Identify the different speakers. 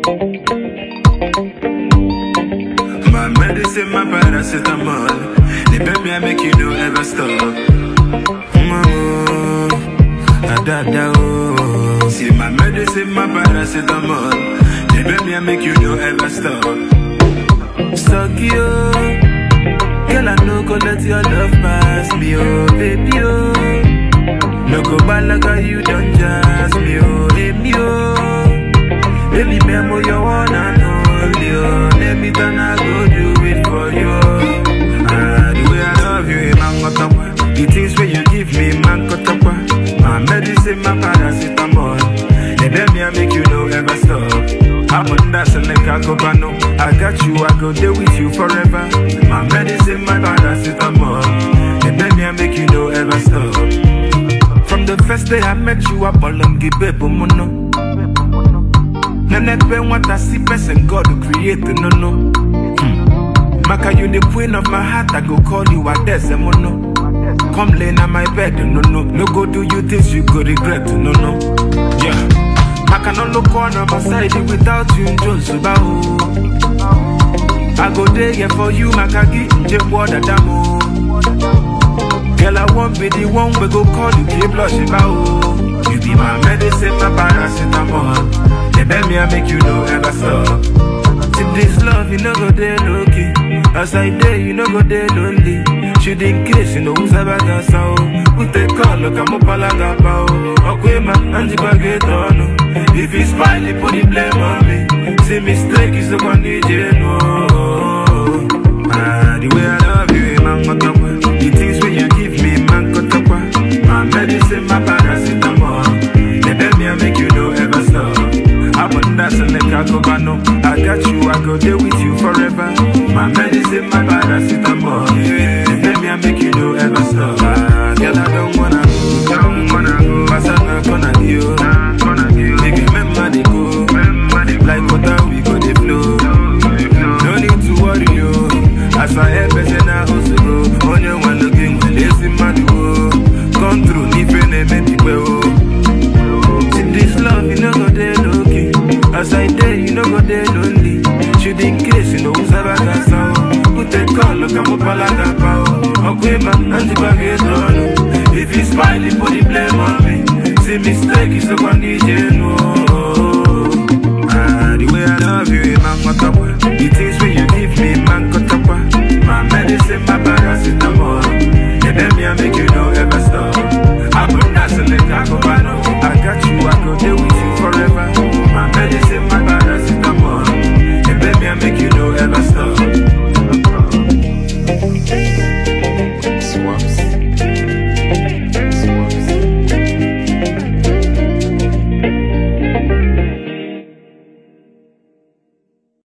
Speaker 1: My medicine, my paracetamol. The baby I make you don't ever stop. See my medicine, my paracetamol. The baby I make you don't ever stop. Suck you, girl I no go let your love pass me, oh baby oh. No go bad like how you done jazz me, oh baby oh. Baby memo you one and only, oh. Let me turn I go do it for you. The way I love you, man got up. The things when you give me, man got up. My medicine, my paracetamol. The baby I make you no ever stop. I'm on that select I go bano. I got you, I go there with you forever. My medicine, my paracetamol. The baby I make you no ever stop. From the first day I met you, I ball and give baby mono. None when what I see person God to create no no. Maka you the queen of my heart, I go call you a mono. Come lay on my bed, no no. No go do you things you go regret, no no. Yeah. I cannot look on my side without you, Josubao. I go there yeah, for you, Makagi, Jebwada Damo. Girl, I won't be the one we go call you, keep blushing about. You be my medicine, my paracetamol. The baby I make you no ever stop. Tip this love, you no go there looking. As I there, you no go there lonely. Should in case you know who's about that sound. Put the call, look, I'm up a lagapao. Okay, man, and you get on. If you smile, you put the blame on me. See mistake is the one you know. The way I love you, man, got up. The things when you give me, man, got up. My medicine, my paracetamol. The baby I make you no ever stop. I'm on that select I go bano. I got you, I go there with you forever. My medicine, my paracetamol. The baby I make you no ever stop. Girl, I don't wanna go. Cause I'm not gonna give. They give me money go. Like water we go the flow. No need to worry yo. As I help us and I also go. On your one looking, lazy man go. Come through, different and make people. See this love, you know go there looking. As I